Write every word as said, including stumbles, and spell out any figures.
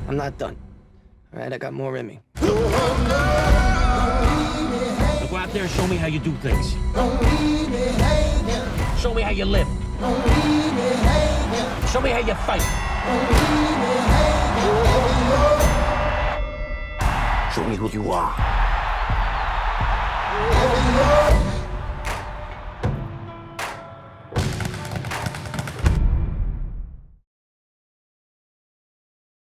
I'm not done. All right, I got more in me. Now go out there and show me how you do things. Show me how you live. Show me how you fight. Show me who you are.